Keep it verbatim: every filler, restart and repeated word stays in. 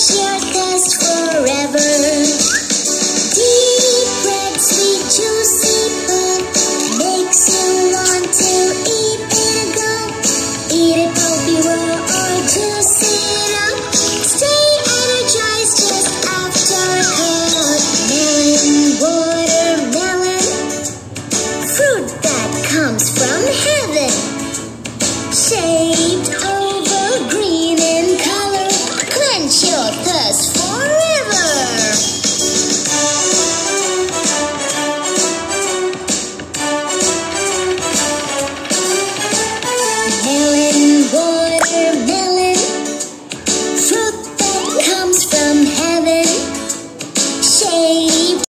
your thirst forever. Deep red, sweet, juicy food makes you want to eat it up. Eat it pulpy raw or juice it up. Stay energized just after hot melon, watermelon, fruit that comes from heaven, shaped oval, green in color. Quench your thirst